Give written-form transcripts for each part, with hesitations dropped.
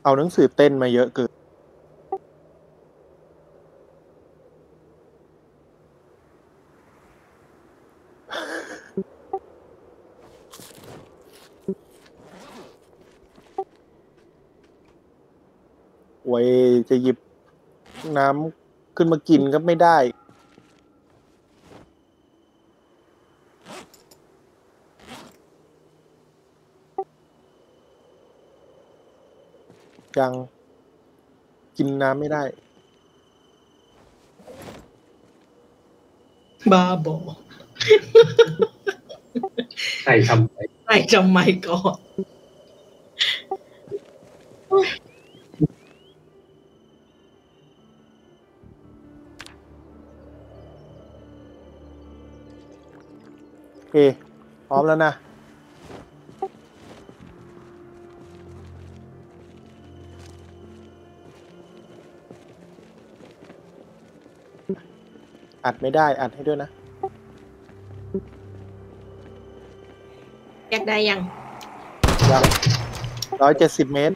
เอาหนังสือเต้นมาเยอะเกินไว้จะหยิบน้ำขึ้นมากินก็ไม่ได้ยังกินน้ำไม่ได้บ้าบอใส่ทำไมใส่ทำไมก่อนโอเคพร้อมแล้วนะอัดไม่ได้อัดให้ด้วยนะอยากได้ยัง 170 เมตร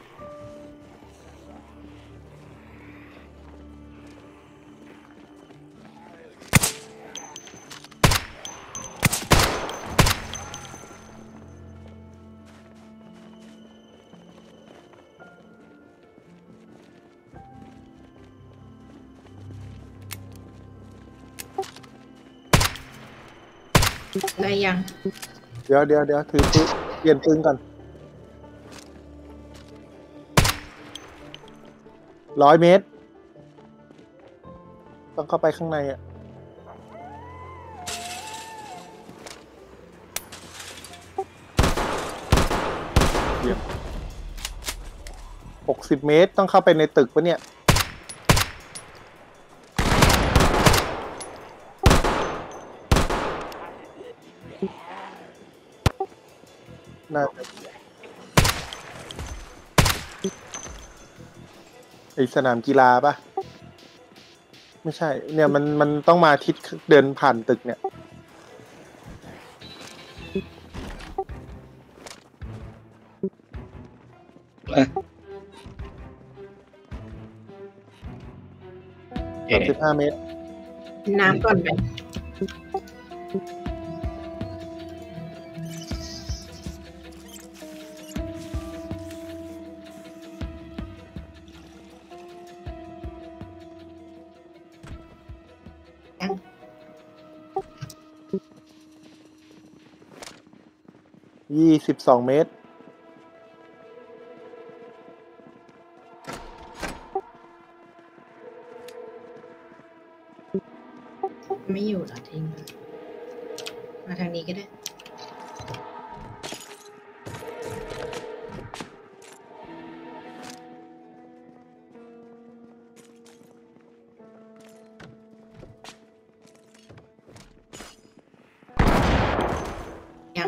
ได้ยังเดี๋ยวถือปืนเปลี่ยนปืนก่อน100 เมตรต้องเข้าไปข้างในอ่ะเดี๋ยว60 เมตรต้องเข้าไปในตึกปะเนี่ยน่าจะไอสนามกีฬาปะไม่ใช่เนี่ยมันต้องมาทิศเดินผ่านตึกเนี่ย35 เมตรน้ำก่อนไป 22 เมตรไม่อยู่หรอทิ้งมาทางนี้ก็ได้ยัง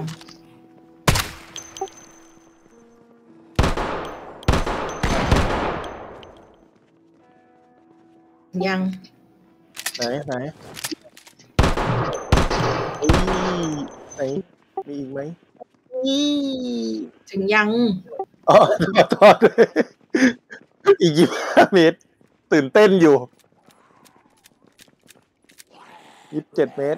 ไหนไหนมีอีกไหมถึงยังอ๋อโทษอีก25 เมตรตื่นเต้นอยู่27 เมตร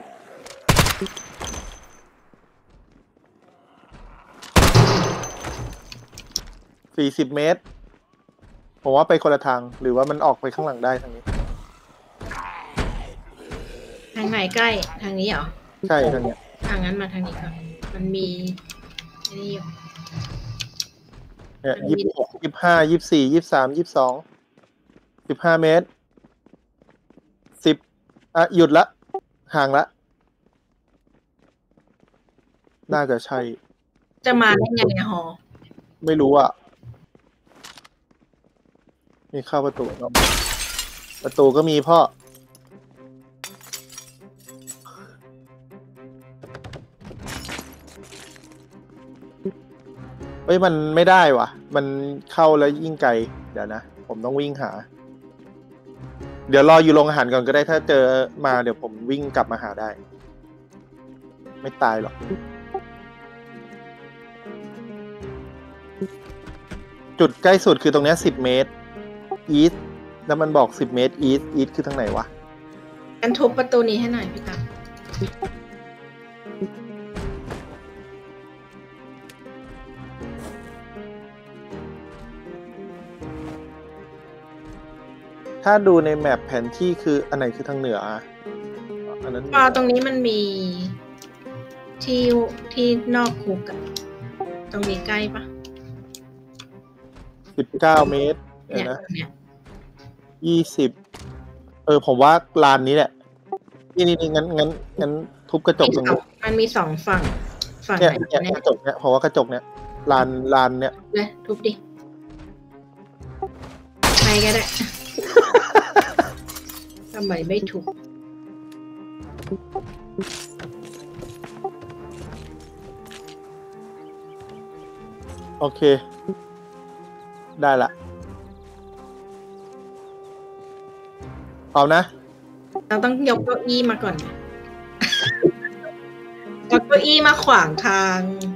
40 เมตรผมว่าไปคนละทางหรือว่ามันออกไปข้างหลังได้ทางนี้ทางไหนใกล้ทางนี้เหรอใช่ทางนี้ทางนั้นมาทางนี้ก่อนมันมีนี่อยู่เนี่ย26 25 24 23 22 15 เมตร10หยุดละห่างละน่าจะใช่จะมาได้ไงในหอไม่รู้อ่ะมีเข้าประตูก็มีพ่อเฮ้ยมันไม่ได้ว่ะมันเข้าแล้วยิ่งไกลเดี๋ยวนะผมต้องวิ่งหาเดี๋ยวรออยู่โรงอาหารก่อนก็ได้ถ้าเจอมาเดี๋ยวผมวิ่งกลับมาหาได้ไม่ตายหรอกจุดใกล้สุดคือตรงเนี้ย10 เมตรอีสแล้วมันบอก10 เมตรอีสคือทางไหนวะกันทุบประตูนี้ให้หน่อยพี่ตั๊กถ้าดูในแมปแผนที่คืออันไหนคือทางเหนืออ่ะอันนั้นตรงนี้มันมีที่นอกคุกอะตรงนี้ใกล้ปะ 19 เมตรเนี่ยนะตรงเนี้ย 20ผมว่าลานนี้แหละนี่งั้นทุบกระจกตรงนี้มันมี2 ฝั่งไหเนี่ยนเนี่ยกระจกเนี่ยเพราะว่ากระจกเนี่ยลานเนี่ยเลยทุบดิใครก็ได้ ทำไมไม่ทุบโอเค ได้ละเอานะเราต้องยกเก้าอี้มาก่อน ยกเก้าอี้มาขวางทาง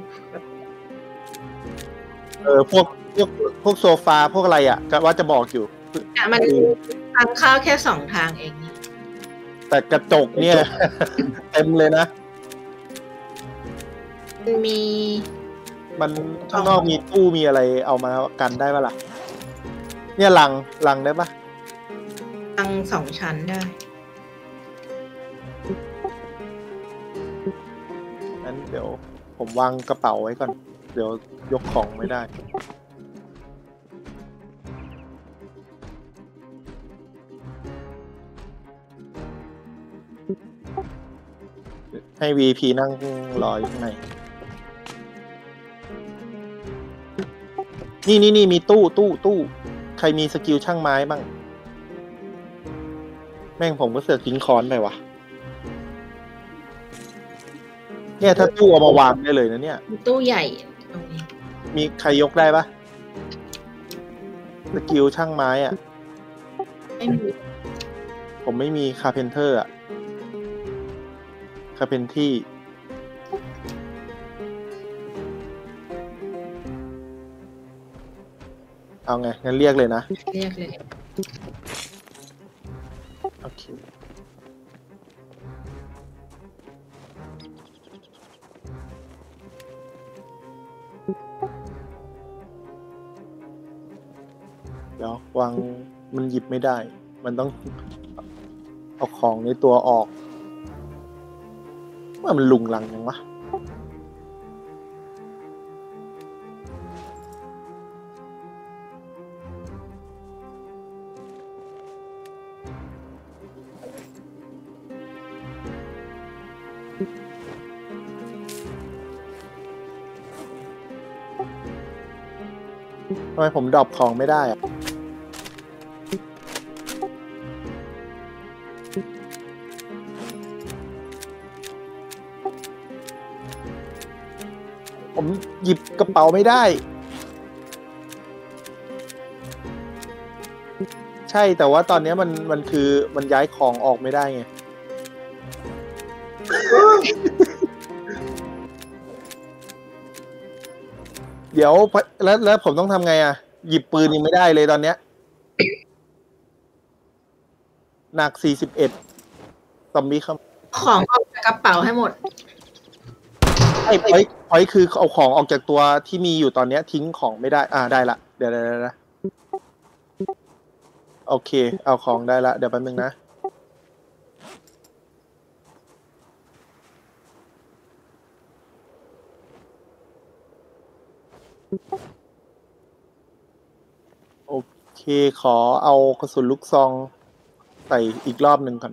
พวกโซฟาพวกอะไรอ่ะก็ว่าจะบอกอยู่มันทางเข้าแค่2 ทางเองแต่กระจกเนี่ย เต็มเลยนะมันมีมันข้างนอกมีตู้มีอะไรเอามากันได้ปะล่ะเนี่ยลังได้ปะทาง2 ชั้นได้งั้นเดี๋ยวผมวางกระเป๋าไว้ก่อน เดี๋ยวยกของไม่ได้ ให้ VP นั่งรออยู่ข้างในนี่มีตู้ใครมีสกิลช่างไม้บ้างแม่งผมก็เสือกทิ้งค้อนไปว่ะเนี่ยถ้าตู้เอามาวางได้เลยนะเนี่ยมีตู้ใหญ่ตรงนี้มีใครยกได้ปะสกิลช่างไม้อ่ะไม่มีผมไม่มีคาเพนเทอร์อ่ะคาเพนที่เอาไงงั้นเรียกเลยนะเรียกเลยโอเคเดี๋ยววางมันหยิบไม่ได้ มันต้องเอาของในตัวออกว่ามันลุงลังยังวะทำไมผมดรอปของไม่ได้อะผมหยิบกระเป๋าไม่ได้ ใช่แต่ว่าตอนนี้มันคือมันย้ายของออกไม่ได้ไง เดี๋ยวแล้วผมต้องทำไงอ่ะ หยิบปืนยังไม่ได้เลยตอนเนี้ยหนัก41ซอมบี้ครับของออกจากกระเป๋าให้หมดไอ้พอยคือเอาของออกจากตัวที่มีอยู่ตอนเนี้ยทิ้งของไม่ได้ได้ละเดี๋ยวโอเค เอาของได้ละเดี๋ยวแป๊บนึงนะโอเคขอเอากระสุนลูกซองใส่อีกรอบหนึ่งก่อน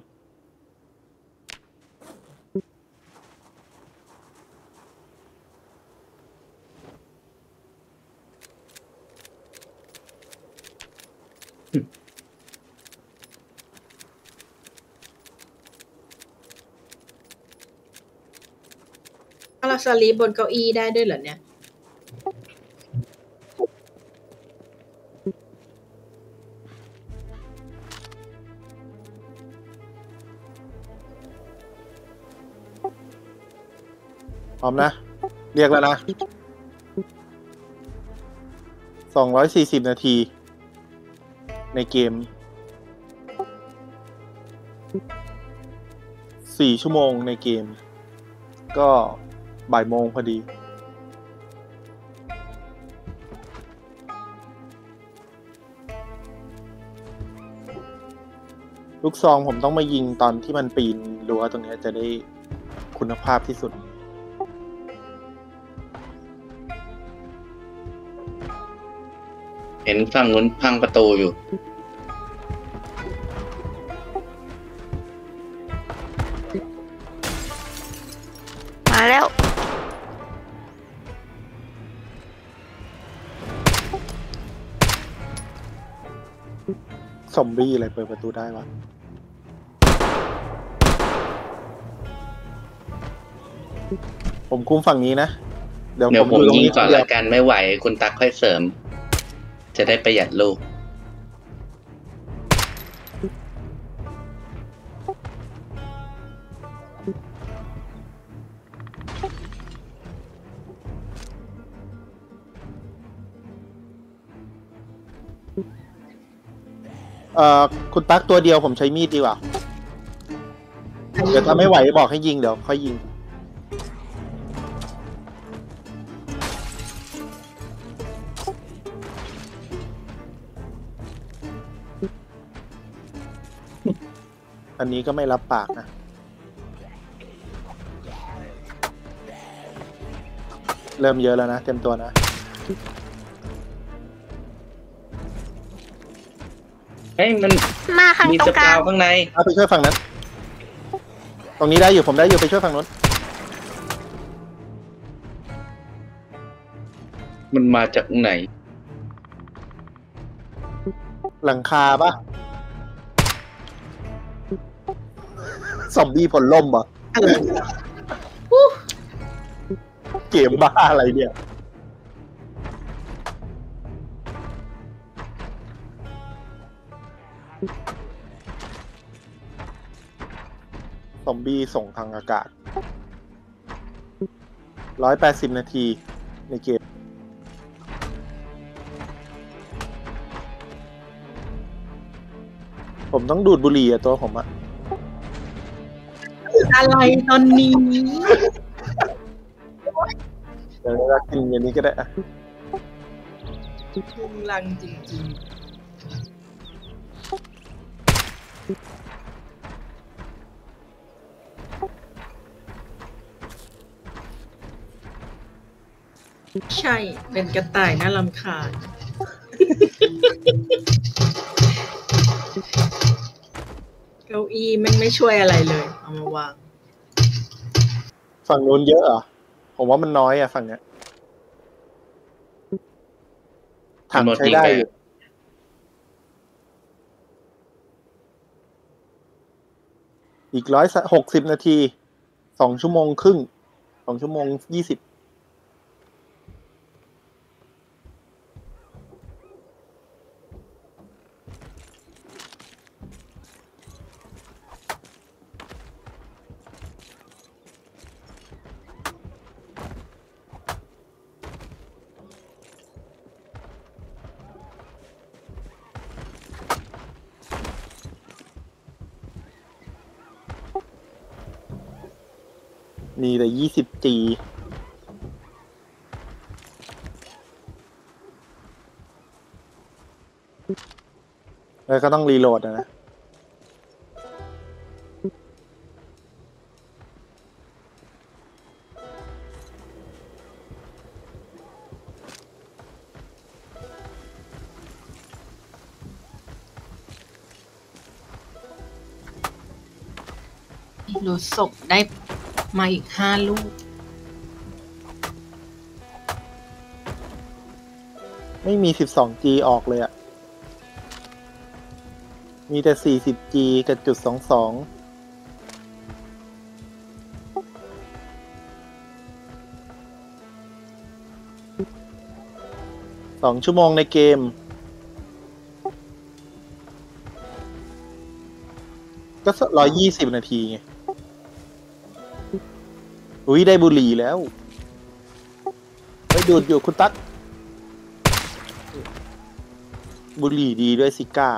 ถ้าเราสลีปบนเก้าอี้ได้ด้วยเหรอเนี่ยพร้อมนะ เรียกแล้วนะ 240 นาทีในเกม4 ชั่วโมงในเกมก็บ่ายโมงพอดีลูกซองผมต้องมายิงตอนที่มันปีนรั้วตรงนี้จะได้คุณภาพที่สุดเห็นฝั่งนู้นพังประตูอยู่มาแล้วซอมบี้อะไรเปิดประตูได้วะผมคุมฝั่งนี้นะเดี๋ยวผมยิงก่อนละกันไม่ไหวคุณตั๊กค่อยเสริมจะได้ประหยัดลูกคุณตั๊กตัวเดียวผมใช้มีดดีกว่าเดี๋ยวถ้าไม่ไหวบอกให้ยิงเดี๋ยวค่อยยิงอันนี้ก็ไม่รับปากนะเริ่มเยอะแล้วนะเต็มตัวนะเฮ้ยมันมาข้างมีตรสงกปาลางวข้างในเอาไปช่วยฝั่งนั้นตรงนี้ได้อยู่ผมได้อยู่ไปช่วยฝั่งนู้นมันมาจากไหนหลังคาปะซอมบี้ผลล่มปะเกมบ้าอะไรเนี่ยซอมบี้ส่งทางอากาศ180 นาทีในเกมผมต้องดูดบุหรี่อะตัวผมอะอะไรตอนนี้เดี๋ยวเรากินอย่างนี้ก็ได้อะพุงลังจริงๆ ใช่เป็นกระต่ายน่ารำคาญ เก้าอี้มันไม่ช่วยอะไรเลย เอามาวางฝั่งนู้นเยอะเหรอผมว่ามันน้อยอะฝั่งเนี้ยถังใช้ได้อยู่อีก160 นาที2 ชั่วโมงครึ่ง2 ชั่วโมง 20มีแต่ 20G แล้วก็ต้องรีโหลดนะรถศพได้มาอีก5 ลูกไม่มี 12G ออกเลยอะมีแต่ 40G กับจุด222 ชั่วโมงในเกมก็120 นาทีไงอุ้ยได้บุหรี่แล้วไปดูดอยู่คุณตั๊กบุหรี่ดีด้วยซิก้า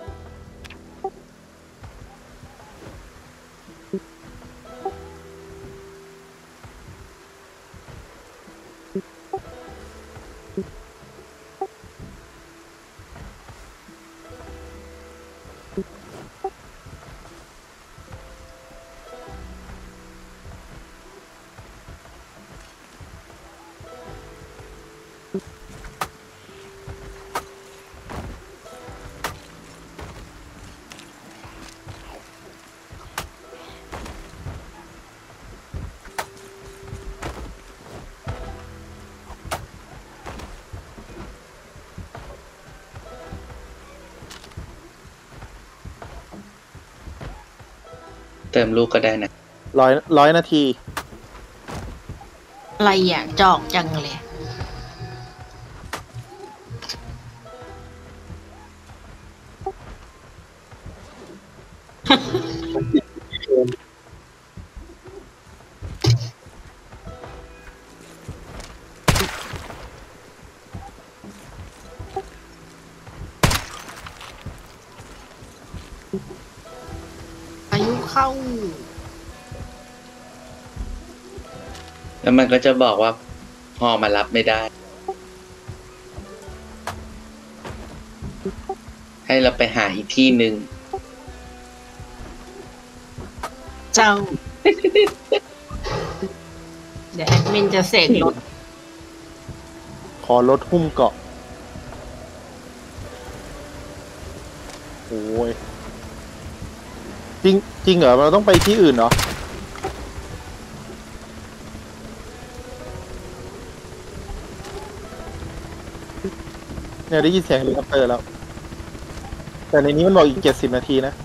เติมลูกก็ได้นะร้อยนาทีอะไรอ่ะจอกจังเลย อายุเข้าแล้วมันก็จะบอกว่าพอมารับไม่ได้ ให้เราไปหาอีกที่หนึ่งเจ้า เดี๋ยวแอดมินจะเสกรถขอรถหุ้มเกาะโอ้ยจริงเหรอเราต้องไปที่อื่นเหรอเนี่ยได้ยินเสียงเฮลิคอปเตอร์แล้ว แต่ในนี้มันบอกอีก70 นาทีนะ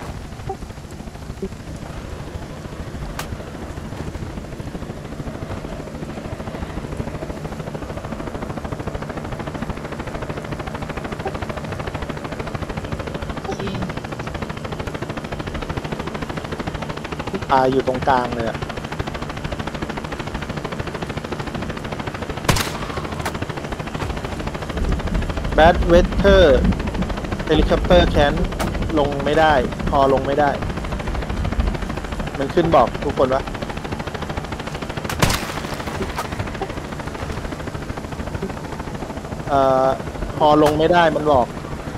ตายอยู่ตรงกลางเลยอะแบดเวเทอร์เฮลิคอปเตอร์แคนลงไม่ได้พอลงไม่ได้ มันขึ้นบอกทุกคนว่าพอลงไม่ได้มันบอก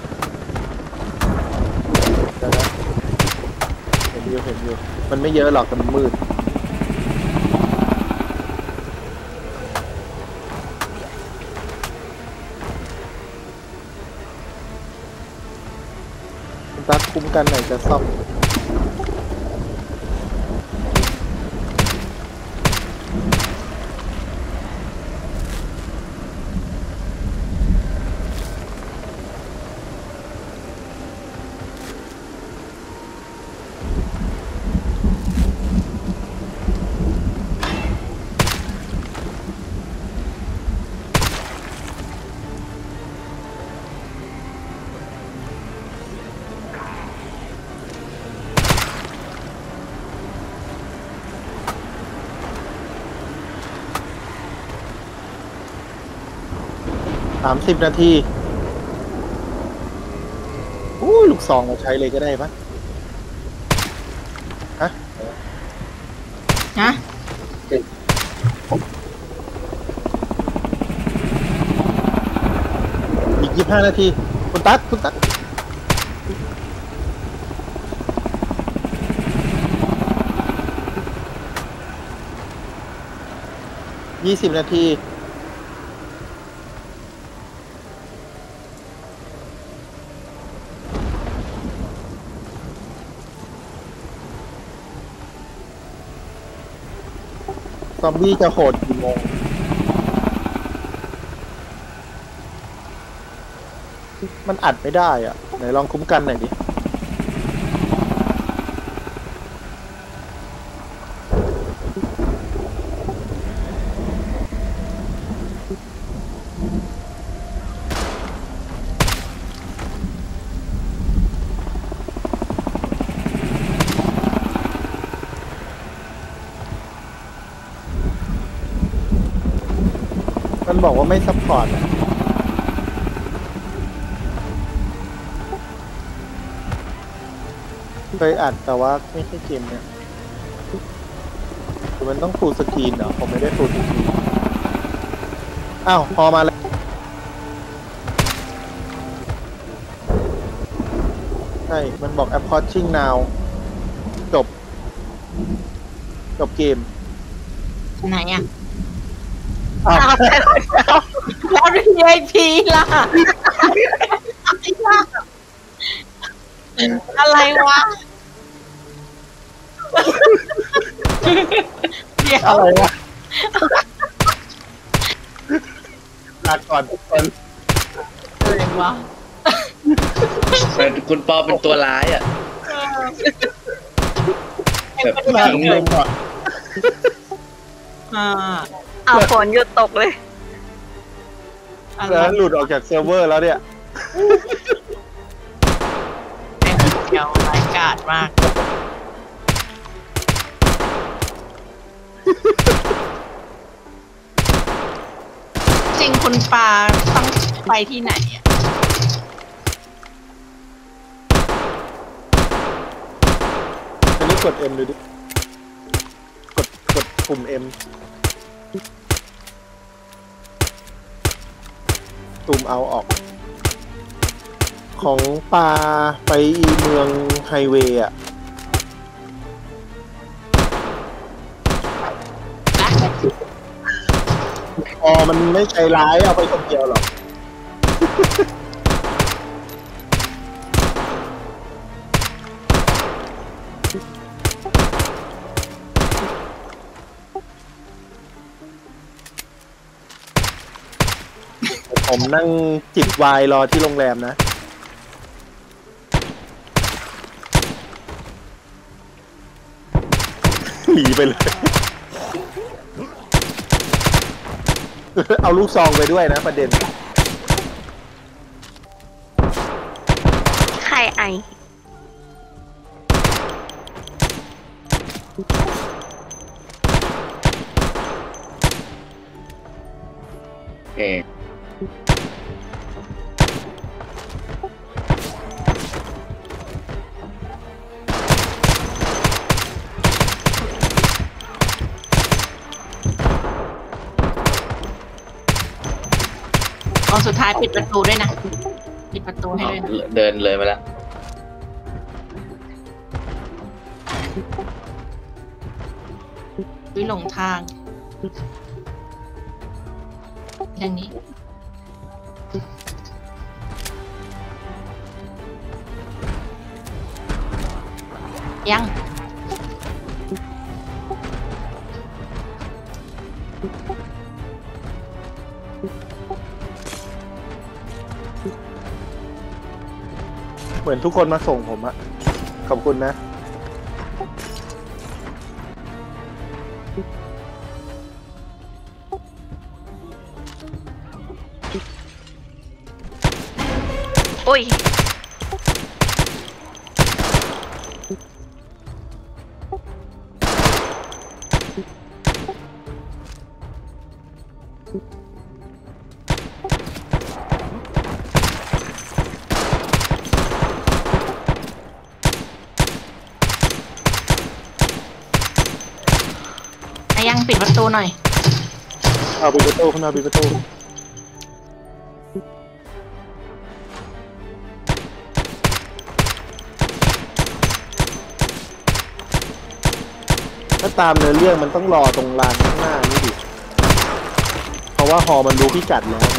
เดี๋ยวนะเห็นอยู่มันไม่เยอะหรอกแต่มันมืดคุณตั๊กคุ้มกันหน่อยจะซ่อม30 นาทีอู้ลูกซองเราใช้เลยก็ได้ปะฮะนะอีก25 นาทีคุณตั๊ก20 นาทีซอมบี้จะโหดกี่โมงมันอัดไม่ได้อ่ะไหนลองคุ้มกันหน่อยดิมันบอกว่าไม่ซัพพอร์ตเคยอัดแต่ว่าไม่ใช่เกมเนี่ยคือมันต้องฟูลสกรีนเหรอผมไม่ได้ฟูลสกรีนอ้าวพอมาแล้วใช่มันบอก approaching now จบเกมไหนอ่ะอ้าวแล้ว VIP ล่ะ อะไรวะ เดี๋ยวอะไรวะลาก่อนทุกคนอะไรวะคุณปอเป็นตัวร้ายอ่ะแบบลาทิ้งลเลยงก่อนเอาฝนหยุดตกเลยอะไรแล้วหลุดออกจากเซิร์ฟเวอร์แล้วเนี่ยเดี๋ยวรายการมาก จริงคุณปาต้องไปที่ไหนอ่ะอันนี้กด M ดูดิ กดปุ่ม M ซูมเอาออก ของปลาไปเมืองไฮเวย์อ่ะ อ๋อ มันไม่ใจร้ายเอาไปคนเดียวหรอก ผมนั่งจิบไวน์รอที่โรงแรมนะ หนีไปเลย เอาลูกซองไปด้วยนะประเด็นใครไอโอเคตอนสุดท้ายปิดประตูด้วยนะ ปิดประตูให้ด้วยนะเดินเลยมาแล้ววิหลงทางทางนี้ ยังเหมือนทุกคนมาส่งผมอะขอบคุณนะโอ้ยยังปิดประตูหน่อยเอาปิดประตูคุณเอาปิดประตูถ้าตามเนื้อเรื่องมันต้องรอตรงลานข้างหน้านี่ดิ เพราะว่าฮอมันรู้พิกัดแล้วไง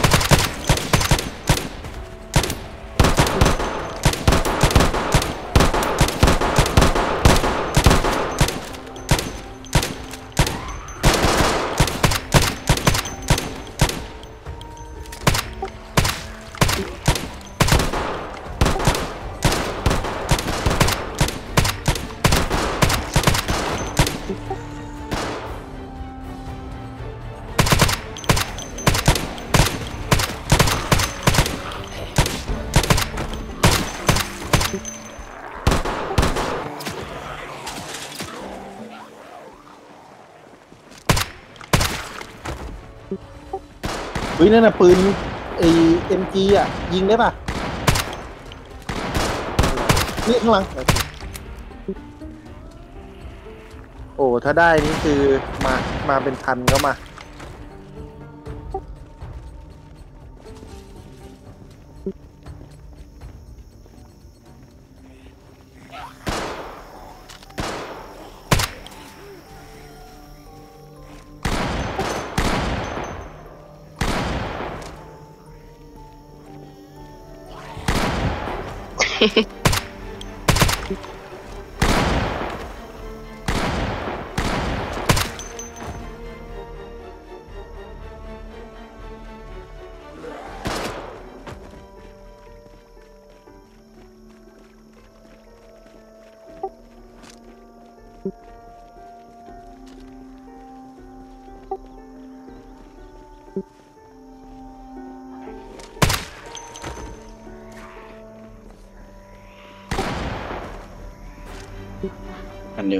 เฮ้ยนั่นน่ะปืนไอ้ MG อ่ะ ยิงได้ป่ะ นี่ข้างหลังโอ้ถ้าได้นี่คือมาเป็นพันก็มาอันเดียว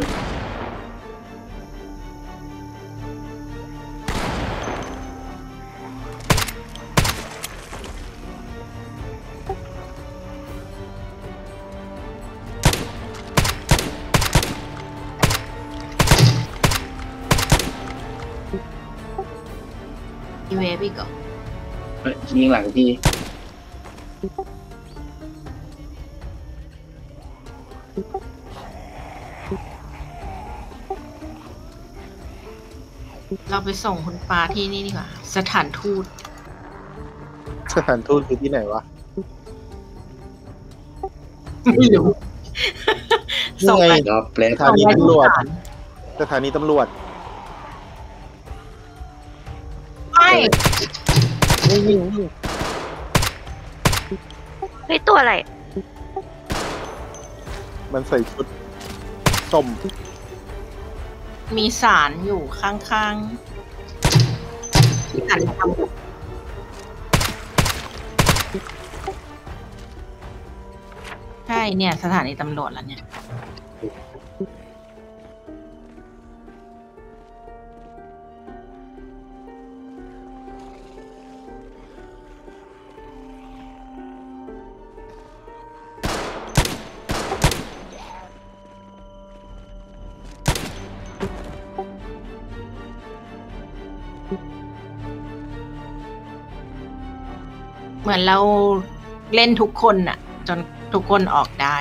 อีเวฟอีกเหรอเฮ้ยยิงหลังพี่เราไปส่งคุณปาที่นี่ดีกว่า สถานทูตสถานทูตคือที่ไหนวะไม่รู้ ส่งไปรอบแรกสถานีส่งไปตำรวจที่ศาลสถานีตำรวจไม่นี่ยิงเฮ้ยตัวอะไรมันใส่ชุดส้มมีสารอยู่ข้างๆสารตำรวจใช่เนี่ย สถานีตำรวจแล้วเนี่ย เหมือนเราเล่นทุกคนน่ะ จนทุกคนออกได้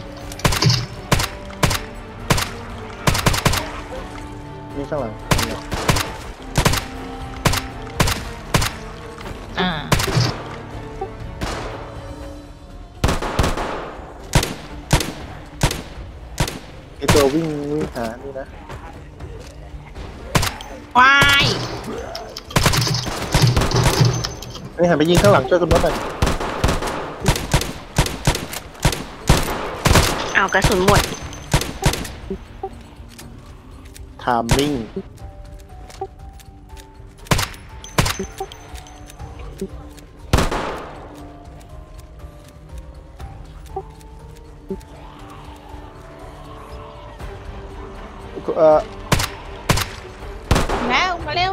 นี่ข้างหลังอ่าไอตัววิ่งหานี่นะว้ายไอหันไปยิงข้างหลังช่วยกันรถหน่อยเอากระสุนหมดทามมิ่งแล้วมาเร็ว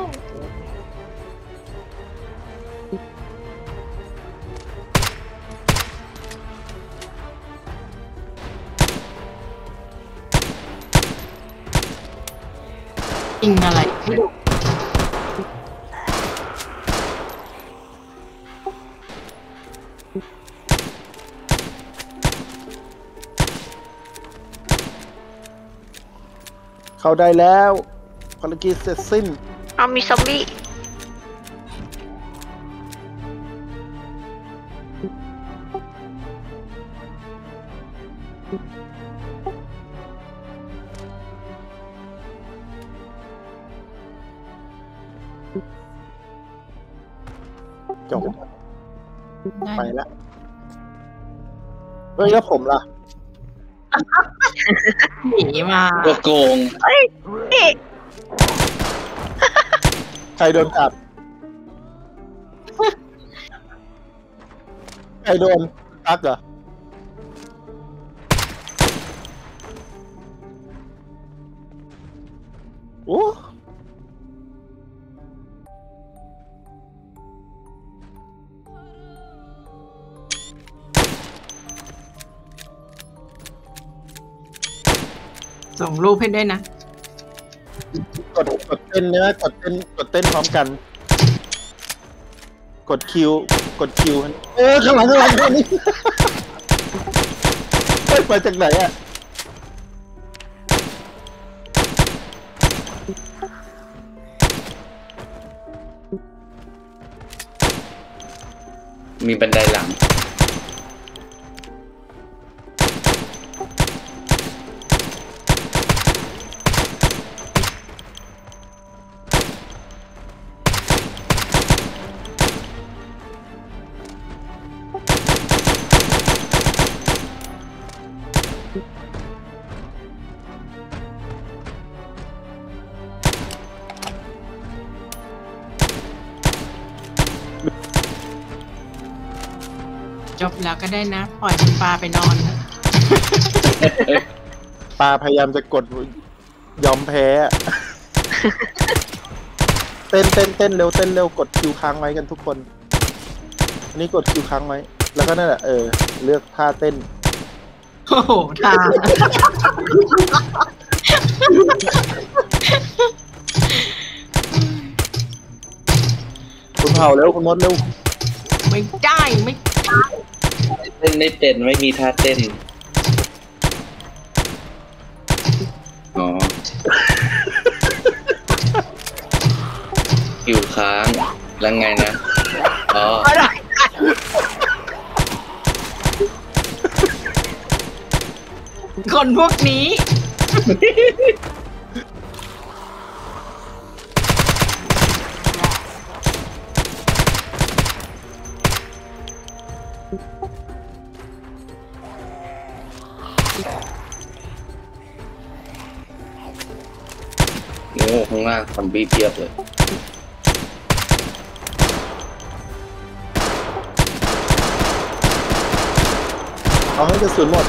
ยิงอะไรไม่รู้เข้าได้แล้วภารกิจเสร็จสิ้นเอามีซอมบี้จบได้ไปแล้วเฮ้ยแล้วผมล่ะหนีมาตัวโกงนี่ใครโดนกัด ใครโดนตักเหรอ โอ้ส่งรูปให้ด้วยนะกดเต้นนะกดเต้นพร้อมกัน กดคิวข้างหลังนี่เฮ้ยมาจากไหนอ่ะมีบันไดหลังจบแล้วก็ได้นะ ปล่อยคุณปลาไปนอนเถอะปลาพยายามจะกดยอมแพ้อะ เต้นเร็วกดคิวค้างไว้กันทุกคน อันนี้กดคิวค้างไว้ แล้วก็นั่นแหละเลือกท่าเต้นโอ้โหทางคุณเผาเร็วคุณมดเร็วไม่ได้ไม่เต้นไม่เป็นไม่มีท่าเต้น อ๋อ อยู่ค้าง แล้วไงนะ อ๋อคนพวกนี้โอ้ข้างล่างซอมบี้เพียบเลยเอาให้กระสุนหมด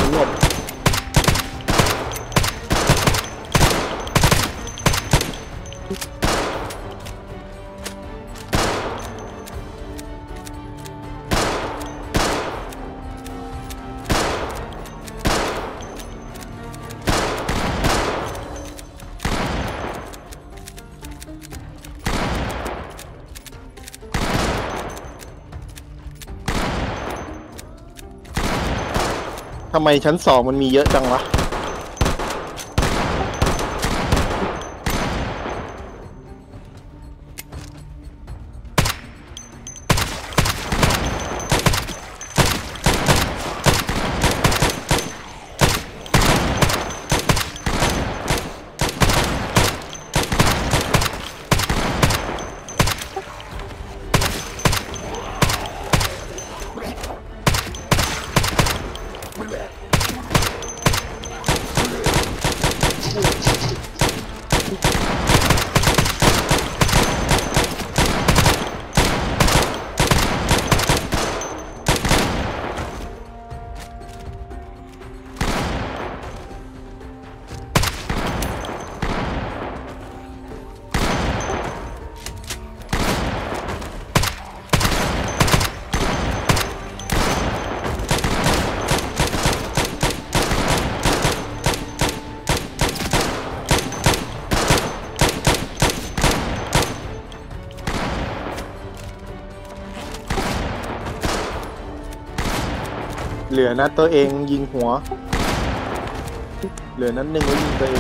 ทำไมชั้น2มันมีเยอะจังวะ เหลือนัดตัวเองยิงหัว เหลือนัดหนึ่งไว้ยิงตัวเอง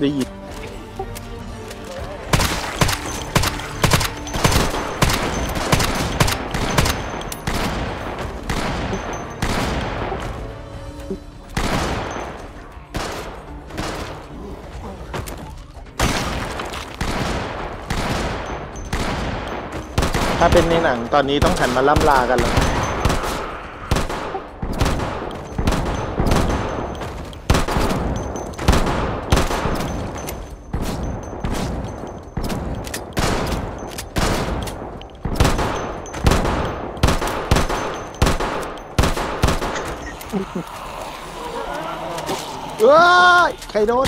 ได้ยินถ้าเป็นในหนังตอนนี้ต้องหันมาล่ำลากันแล้วนะว้ายใครโดน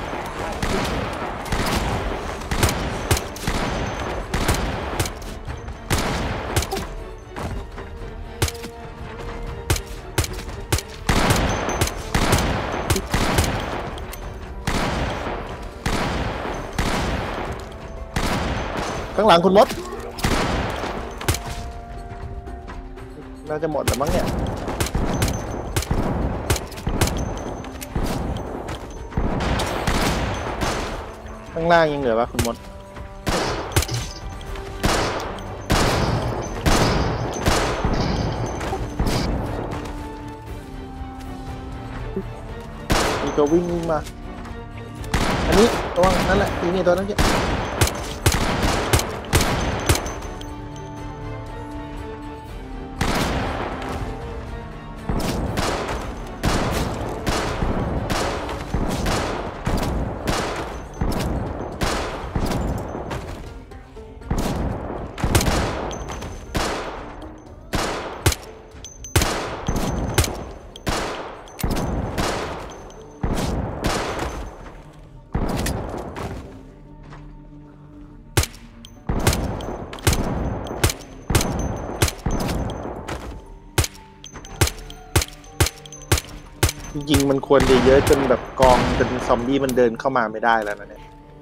ข้างหลังคุณมดน่าจะหมดแล้วมั้งเนี่ยข้างล่างยังเหลือปะคุณมดมีตัววิ่งมาอันนี้ตัวนั่นแหละทีนี่ตัวนั้นเยอะจริงๆมันควรจะเยอะจนแบบกองจนซอมบี้มันเดินเข้ามาไม่ได้แล้วนะเนี่ย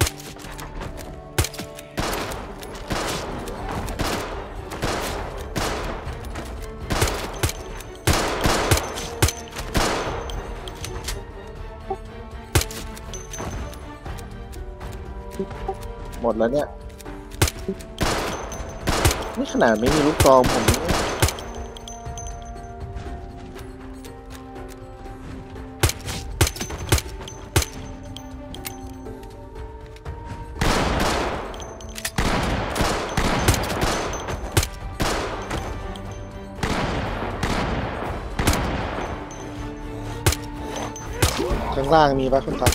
หมดแล้วเนี่ยนี่ขนาดไม่มีลูกซองผมข้างล่างมีปะคุณทัศน์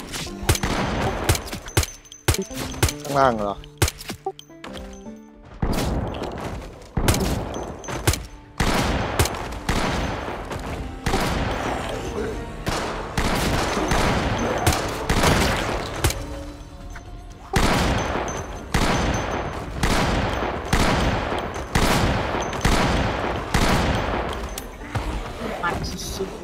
ข้างล่างเหรอมันสุด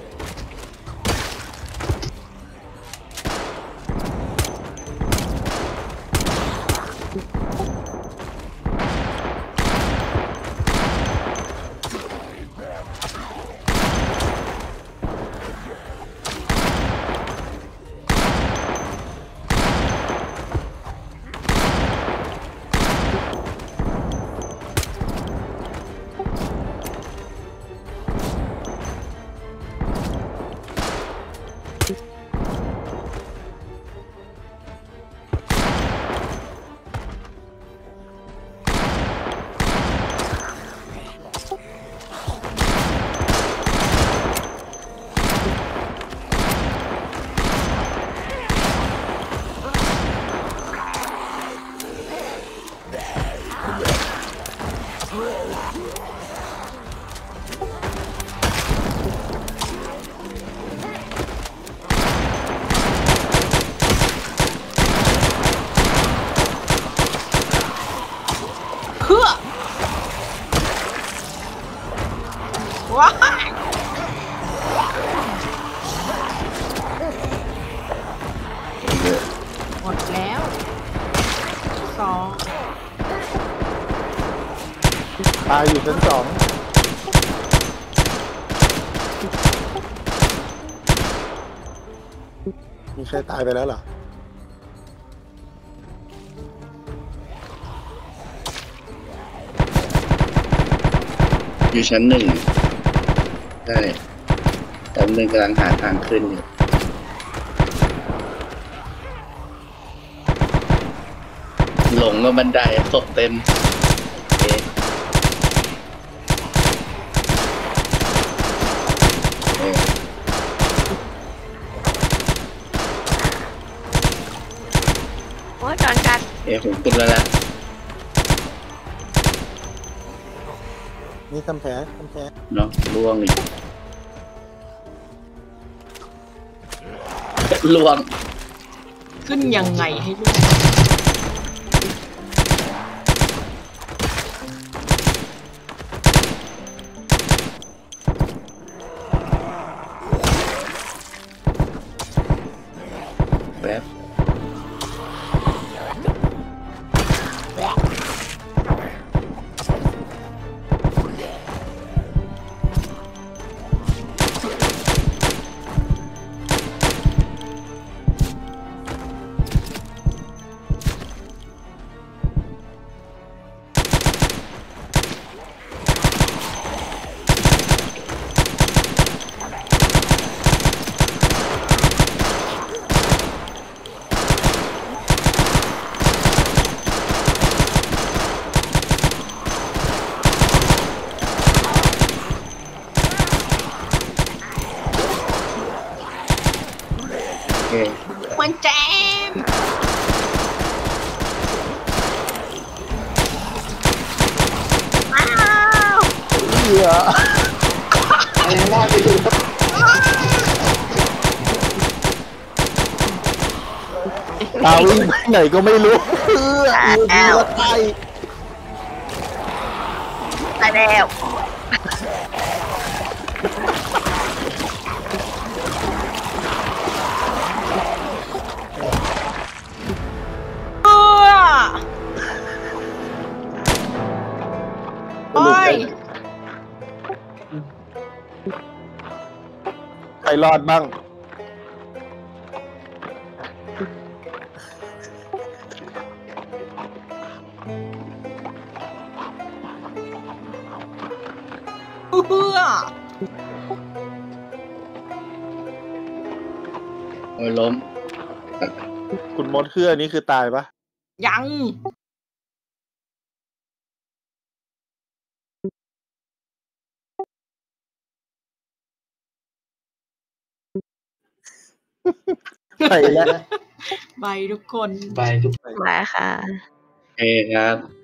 ว้ายหมดแล้วสองตายอยู่ชั้น 2มีใครตายไปแล้วเหรออยู่ชั้นหนึ่งใช่แต่หนึ่งกำลังหาทางขึ้นอยู่หลงกับบันไดศพเต็มโอเคเออโอ้ยโดนกัดผมขึ้นแล้วนะนี่ทำแผลเนาะล่วงอีกล่วงขึ้นยังไงให้ลูกแป๊บโอเคมันแจมอ้าวเหี้ยตาวิ่งไปไหนก็ไม่รู้อีละไตตายแล้วโอ้ยใครรอดบ้างเพื่อโอ้ยล้มคุณมดเครือนี่คือตายปะยังไปแล้วไปทุกคนไปทุกมาค่ะโอเคครับ